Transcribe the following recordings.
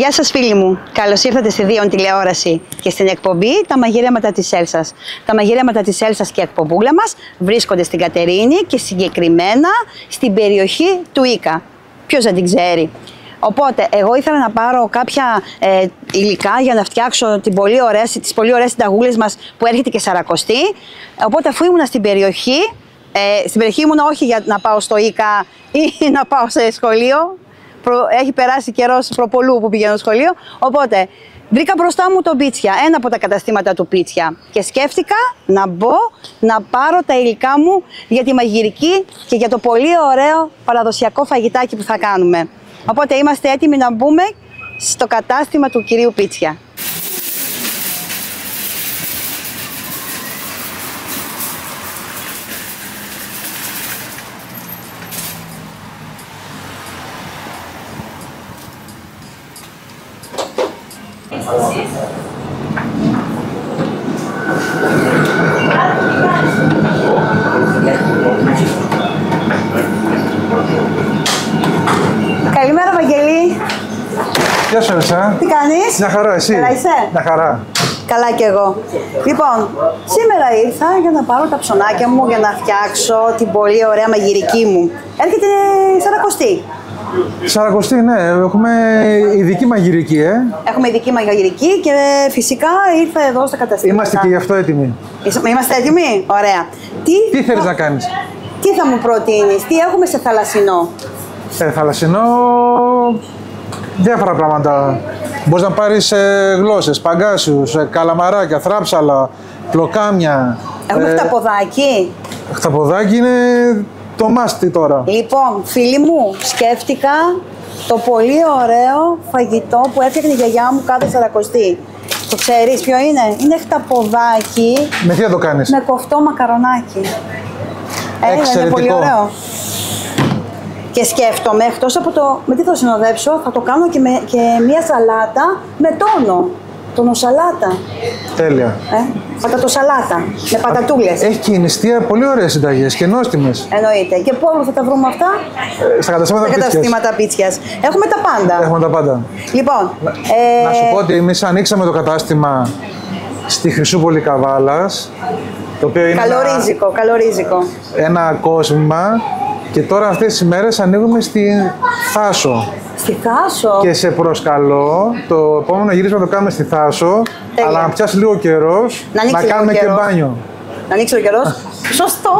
Γεια σας φίλοι μου, καλώς ήρθατε στη Δίον τηλεόραση και στην εκπομπή «Τα μαγειρέματα της Έλσας». Τα μαγειρέματα της Έλσας και η εκπομπούλα μας βρίσκονται στην Κατερίνη και συγκεκριμένα στην περιοχή του Ίκα. Ποιος δεν την ξέρει. Οπότε, εγώ ήθελα να πάρω κάποια υλικά για να φτιάξω τις πολύ ωραίες συνταγούλες μας που έρχεται και Σαρακοστή. Οπότε, αφού ήμουνα στην περιοχή ήμουνα όχι για να πάω στο Ίκα ή να πάω σε σχολείο. Έχει περάσει καιρός προπολού που πηγαίνω στο σχολείο. Οπότε, βρήκα μπροστά μου το Πίτσια, ένα από τα καταστήματα του Πίτσια. Και σκέφτηκα να μπω να πάρω τα υλικά μου για τη μαγειρική και για το πολύ ωραίο παραδοσιακό φαγητάκι που θα κάνουμε. Οπότε είμαστε έτοιμοι να μπούμε στο κατάστημα του κυρίου Πίτσια. Καλημέρα, Βαγγελή. Γεια σου, Έλσα. Τι κάνεις? Μια χαρά, εσύ? Καλά είσαι? Μια χαρά. Καλά κι εγώ. Λοιπόν, σήμερα ήρθα για να πάρω τα ψωνάκια μου για να φτιάξω την πολύ ωραία μαγειρική μου. Έρχεται η Σαρακοστή. Σαρακοστή, ναι. Έχουμε ειδική μαγειρική, Έχουμε ειδική μαγειρική και φυσικά ήρθα εδώ στα καταστήματα. Είμαστε και γι' αυτό έτοιμοι. Είμαστε έτοιμοι? Ωραία. Τι θέλεις να κάνεις? Τι θα μου προτείνεις, τι έχουμε σε θαλασσινό? Θαλασσινό, διάφορα πράγματα. Μπορείς να πάρεις γλώσσες, παγκάσιους, καλαμαράκια, θράψαλα, πλοκάμια. Έχουμε χταποδάκι. Χταποδάκι είναι το μάστι τώρα. Λοιπόν, φίλοι μου, σκέφτηκα το πολύ ωραίο φαγητό που έφτιαχνε η γιαγιά μου κάθε Σαρακοστή. Το ξέρεις ποιο είναι? Είναι χταποδάκι. Με τι θα το κάνεις? Με κοφτό μακαρονάκι. Είναι πολύ ωραίο. Και σκέφτομαι, εκτός από το με τι θα συνοδέψω, θα το κάνω και μία σαλάτα με τόνο. Τονοσαλάτα. Τέλεια. Πατατοσαλάτα, με πατατούλες. Έχει και η νηστεία πολύ ωραίες συνταγές και νόστιμες. Εννοείται. Και πού θα τα βρούμε αυτά? Στα καταστήματα Πίτσιας. Έχουμε τα πάντα. Έχουμε τα πάντα. Λοιπόν, να σου πω ότι εμείς ανοίξαμε το κατάστημα στη Χρυσούπολη Καβάλας, το οποίο είναι καλορίζικο. Ένα κόσμημα, και τώρα αυτές τις ημέρες ανοίγουμε στη Θάσο. Στη Θάσο. Και σε προσκαλώ το επόμενο γύρισμα το κάνουμε στη Θάσο. Τέλεια. Αλλά να πιάσει λίγο καιρός, να κάνουμε και μπάνιο. Να ανοίξει ο καιρός. Σωστό.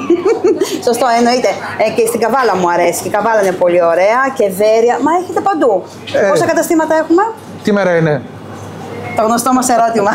Σωστό, εννοείται. Και στην Καβάλα μου αρέσει. Και η Καβάλα είναι πολύ ωραία και Βέρεια. Μα έχετε παντού. Πόσα καταστήματα έχουμε? Τι μέρα είναι? Το γνωστό μας ερώτημα.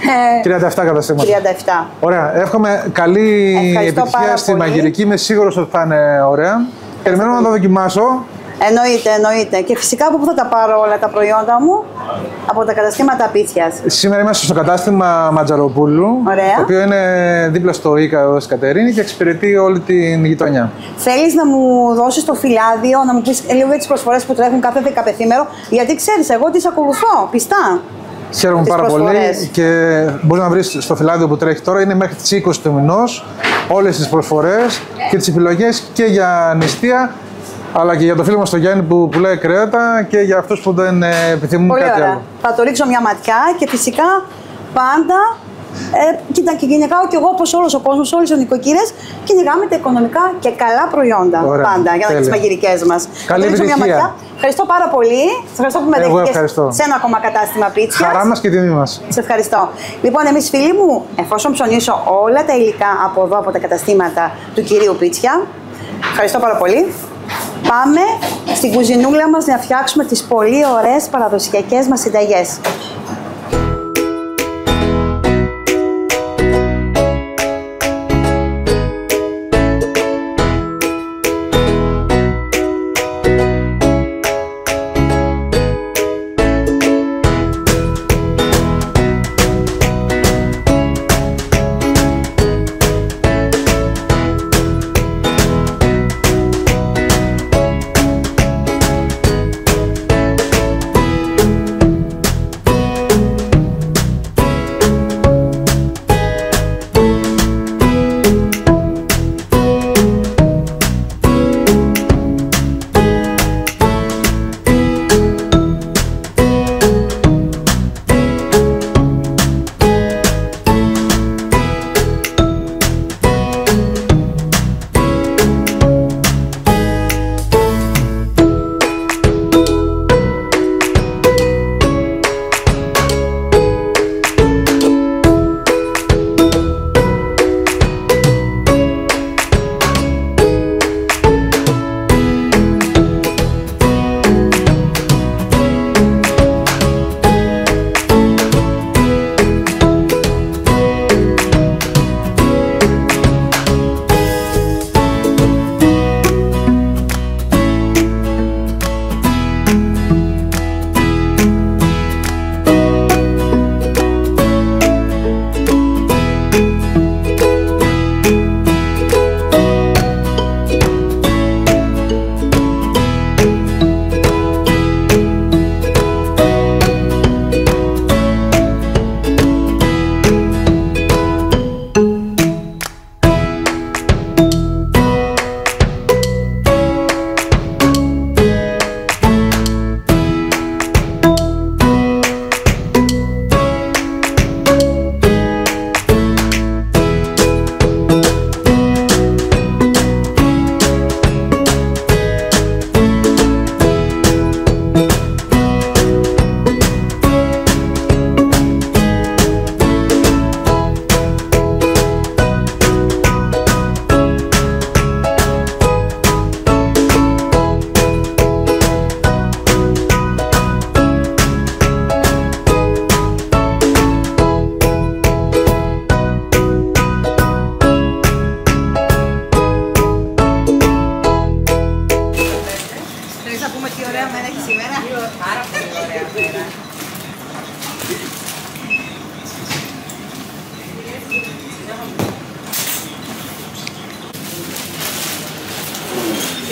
37 καταστήματα. 37. Ωραία. Εύχομαι καλή επιτυχία στη μαγειρική. Είμαι σίγουρος ότι θα είναι ωραία. Περιμένω να το δοκιμάσω. Εννοείται. Και φυσικά από πού θα τα πάρω όλα τα προϊόντα μου? Από τα καταστήματα Πίτσιας. Σήμερα είμαστε στο κατάστημα Ματζαροπούλου. Ωραία. Το οποίο είναι δίπλα στο Ίκα εδώ στην Κατερίνη και εξυπηρετεί όλη την γειτονιά. Θέλεις να μου δώσεις το φυλάδιο, να μου πεις λίγο για τις προσφορές που τρέχουν κάθε δεκαπεθήμερο? Γιατί ξέρεις, εγώ τις ακολουθώ πιστά. Χαίρομαι πάρα πολύ και μπορείς να βρεις στο φυλάδιο που τρέχει τώρα, είναι μέχρι τις 20 του μηνός, όλες τις προσφορές και τις επιλογές και για νηστεία, αλλά και για το φίλο μας τον Γιάννη που πουλάει κρέατα και για αυτούς που δεν επιθυμούν πολύ κάτι ωραία. άλλο. Θα το ρίξω μια ματιά και φυσικά πάντα κοίτα, και κυνηγάω κι εγώ όπως όλος ο κόσμος, όλες οι νοικοκύρες, κυνηγάμε τα οικονομικά και καλά προϊόντα. Ωραία, πάντα για τις μαγειρικές μας. Καλή επιτυχία. Ευχαριστώ πάρα πολύ. Σας ευχαριστώ που με δέχτηκες σε ένα ακόμα κατάστημα Πίτσιας. Χαρά μας και τιμή μας. Σε ευχαριστώ. Λοιπόν, εμείς φίλοι μου, εφόσον ψωνίσω όλα τα υλικά από εδώ, από τα καταστήματα του κυρίου Πίτσια, ευχαριστώ πάρα πολύ. Πάμε στην κουζινούλα μας να φτιάξουμε τις πολύ ωραίες παραδοσιακές μας συνταγές.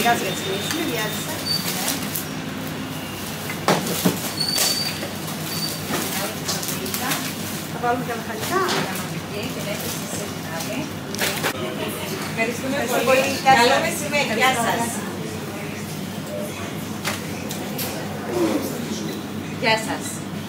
Κάτσε για τις κλείσουμε, διάθεσα. Θα βάλουμε και λαχανικά. Ευχαριστούμε πολύ. Καλό μεσημέρι. Γεια σας. Γεια σας.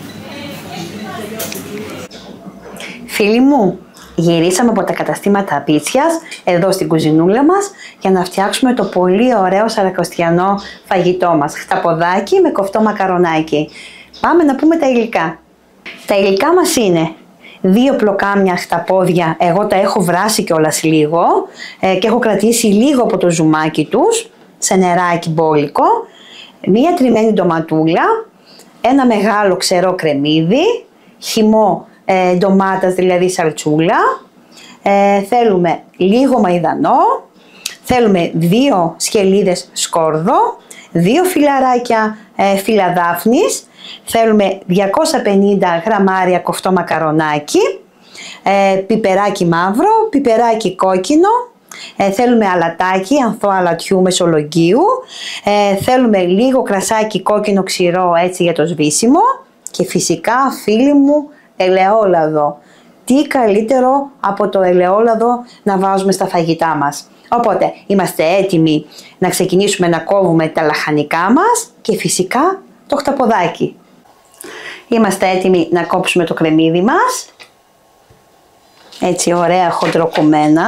Φίλοι μου, γυρίσαμε από τα καταστήματα πίτσιας εδώ στην κουζινούλα μας για να φτιάξουμε το πολύ ωραίο σαρακοστιανό φαγητό μας. Χταποδάκι με κοφτό μακαρονάκι. Πάμε να πούμε τα υλικά. Τα υλικά μας είναι 2 πλοκάμια χταπόδια, εγώ τα έχω βράσει κιόλας λίγο και έχω κρατήσει λίγο από το ζουμάκι τους, σε νεράκι μπόλικο, 1 τριμμένη ντοματούλα, 1 μεγάλο ξερό κρεμμύδι, χυμό ντομάτας, δηλαδή σαλτσούλα, θέλουμε λίγο μαϊδανό, θέλουμε 2 σκελίδες σκόρδο, 2 φιλαράκια φύλλα δάφνης, θέλουμε 250 γραμμάρια κοφτό μακαρονάκι, πιπεράκι μαύρο, πιπεράκι κόκκινο, θέλουμε αλατάκι, ανθό αλατιού μεσολογγίου, θέλουμε λίγο κρασάκι κόκκινο ξηρό έτσι για το σβήσιμο και φυσικά φίλοι μου ελαιόλαδο. Τι καλύτερο από το ελαιόλαδο να βάζουμε στα φαγητά μας. Οπότε είμαστε έτοιμοι να ξεκινήσουμε να κόβουμε τα λαχανικά μας και φυσικά το χταποδάκι. Είμαστε έτοιμοι να κόψουμε το κρεμμύδι μας. Έτσι ωραία χοντροκομμένα.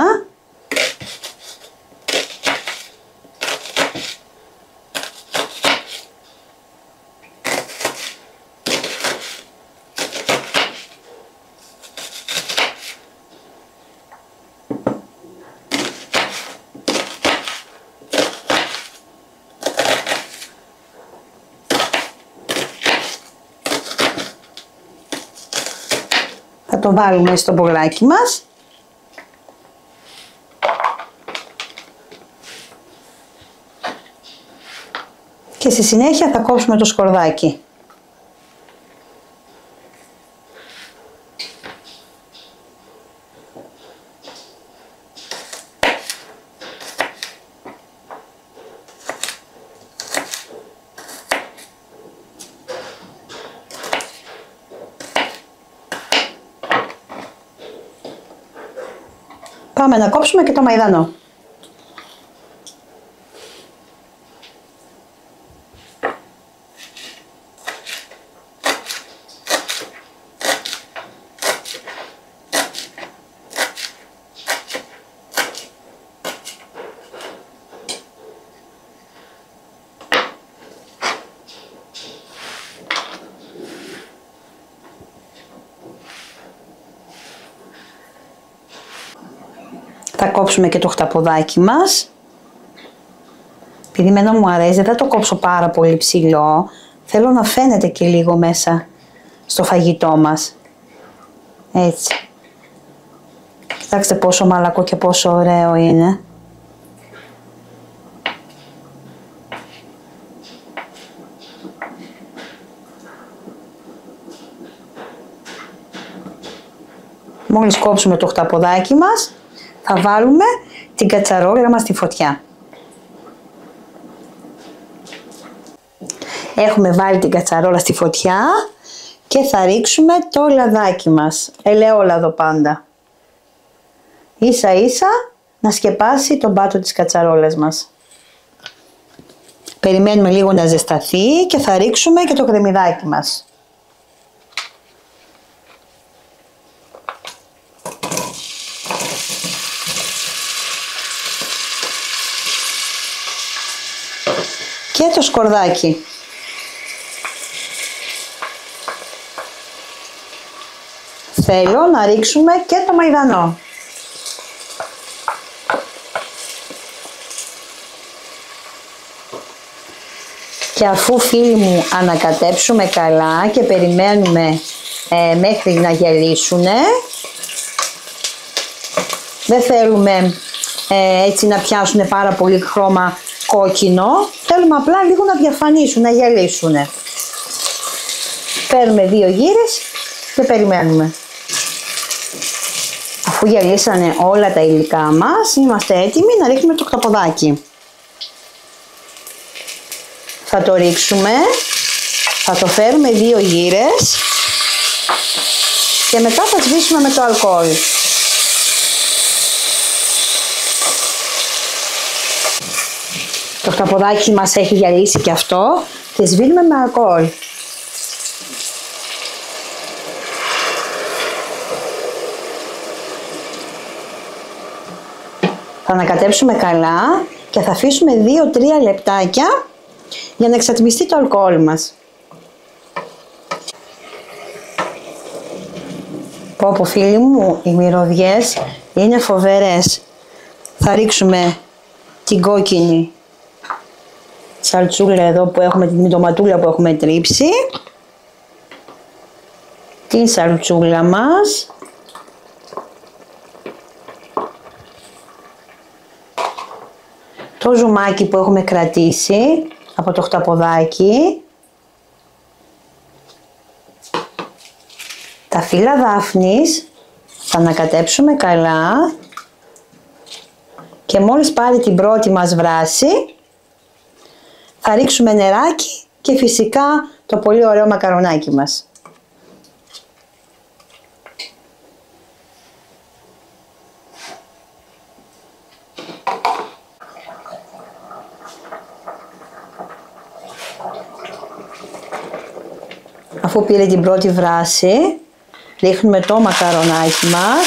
Θα το βάλουμε στο μπολάκι μας. Και στη συνέχεια θα κόψουμε το σκορδάκι. Πάμε να κόψουμε και το μαϊδανό. Θα κόψουμε και το χταποδάκι μας. Επειδή εμένα μου αρέσει, δεν θα το κόψω πάρα πολύ ψηλό. Θέλω να φαίνεται και λίγο μέσα στο φαγητό μας. Έτσι. Κοιτάξτε πόσο μαλακό και πόσο ωραίο είναι. Μόλις κόψουμε το χταποδάκι μας, θα βάλουμε την κατσαρόλα μας στη φωτιά. Έχουμε βάλει την κατσαρόλα στη φωτιά και θα ρίξουμε το λαδάκι μας, ελαιόλαδο πάντα. Ίσα ίσα να σκεπάσει τον πάτο της κατσαρόλας μας. Περιμένουμε λίγο να ζεσταθεί και θα ρίξουμε και το κρεμμυδάκι μας. Και το σκορδάκι. Θέλω να ρίξουμε και το μαϊδανό. Και αφού φίλοι μου ανακατέψουμε καλά και περιμένουμε μέχρι να γελίσουνε, δεν θέλουμε έτσι να πιάσουν πάρα πολύ χρώμα κόκκινο, θέλουμε απλά λίγο να διαφανίσουν, να γελίσουν. Παίρνουμε 2 γύρες και περιμένουμε. Αφού γελίσανε όλα τα υλικά μας, είμαστε έτοιμοι να ρίχνουμε το χταποδάκι. Θα το ρίξουμε, θα το φέρουμε 2 γύρες και μετά θα σβήσουμε με το αλκοόλ. Το χταποδάκι μας έχει γυαλίσει και αυτό και σβήνουμε με αλκοόλ. Θα ανακατέψουμε καλά και θα αφήσουμε 2-3 λεπτάκια για να εξατμιστεί το αλκοόλ μας. Πω φίλοι μου, οι μυρωδιές είναι φοβερές. Θα ρίξουμε την κόκκινη σαλτσούλα εδώ που έχουμε, την ντοματούλα που έχουμε τρίψει. Την σαλτσούλα μας. Το ζουμάκι που έχουμε κρατήσει από το χταποδάκι. Τα φύλλα δάφνης θα ανακατέψουμε καλά και μόλις πάρει την πρώτη μας βράση θα ρίξουμε νεράκι και φυσικά το πολύ ωραίο μακαρονάκι μας. Αφού πήρε την πρώτη βράση, ρίχνουμε το μακαρονάκι μας,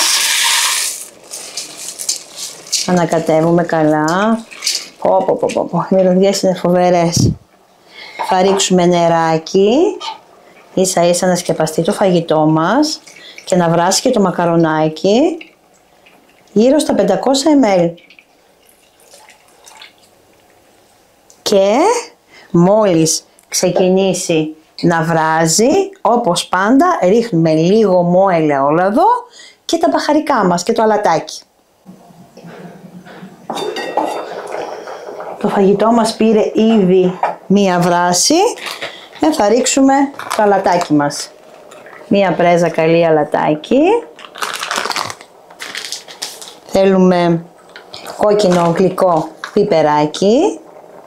ανακατεύουμε καλά. Οι μυρωδιές είναι φοβερές. Θα ρίξουμε νεράκι, ίσα ίσα να σκεπαστεί το φαγητό μας και να βράσει και το μακαρονάκι γύρω στα 500 ml. Και μόλις ξεκινήσει να βράζει, όπως πάντα ρίχνουμε λίγο μό ελαιόλαδο και τα μπαχαρικά μας και το αλατάκι. Το φαγητό μας πήρε ήδη μία βράση και θα ρίξουμε το αλατάκι μας. Μία πρέζα καλή αλατάκι. Θέλουμε κόκκινο γλυκό πιπεράκι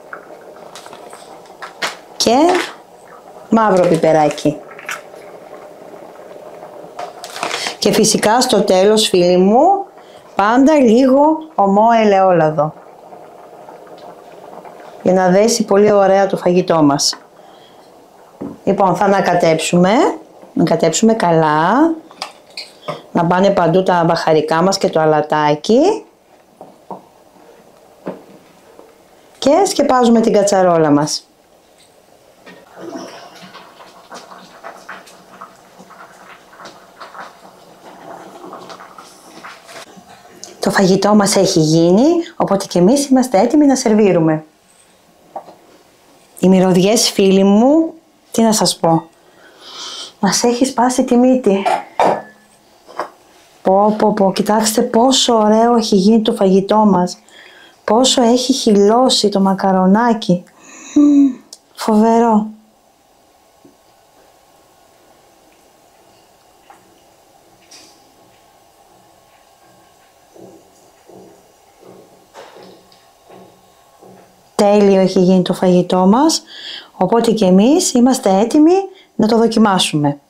και μαύρο πιπεράκι. Και φυσικά στο τέλος φίλοι μου, πάντα λίγο ομό ελαιόλαδο για να δέσει πολύ ωραία το φαγητό μας. Λοιπόν, θα ανακατέψουμε καλά, να πάνε παντού τα μπαχαρικά μας και το αλατάκι και σκεπάζουμε την κατσαρόλα μας. Το φαγητό μας έχει γίνει, οπότε και εμείς είμαστε έτοιμοι να σερβίρουμε. Οι μυρωδιές φίλοι μου, τι να σας πω, μας έχει σπάσει τη μύτη. Κοιτάξτε πόσο ωραίο έχει γίνει το φαγητό μας. Πόσο έχει χυλώσει το μακαρονάκι. Φοβερό. Τέλειο έχει γίνει το φαγητό μας, οπότε και εμείς είμαστε έτοιμοι να το δοκιμάσουμε.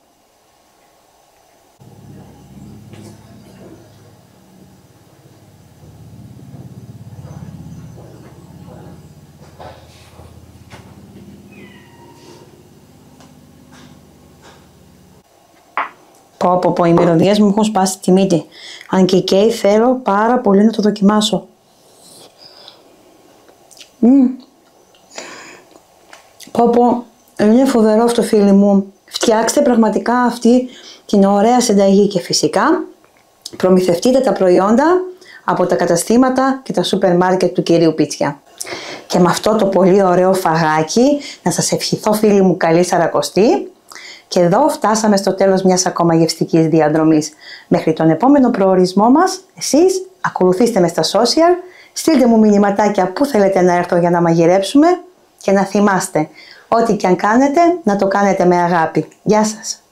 Οι μυρωδιές μου έχουν σπάσει τη μύτη. Αν και καίει, θέλω πάρα πολύ να το δοκιμάσω. Είναι φοβερό αυτό φίλοι μου. Φτιάξτε πραγματικά αυτή την ωραία συνταγή και φυσικά προμηθευτείτε τα προϊόντα από τα καταστήματα και τα σούπερ μάρκετ του κυρίου Πίτσια. Και με αυτό το πολύ ωραίο φαγάκι να σας ευχηθώ φίλοι μου καλή Σαρακοστή. Και εδώ φτάσαμε στο τέλος μιας ακόμα γευστικής διαδρομής. Μέχρι τον επόμενο προορισμό μας, εσείς ακολουθήστε με στα social, στείλτε μου μηνυματάκια που θέλετε να έρθω για να μαγειρέψουμε και να θυμάστε, ό,τι και αν κάνετε, να το κάνετε με αγάπη. Γεια σας!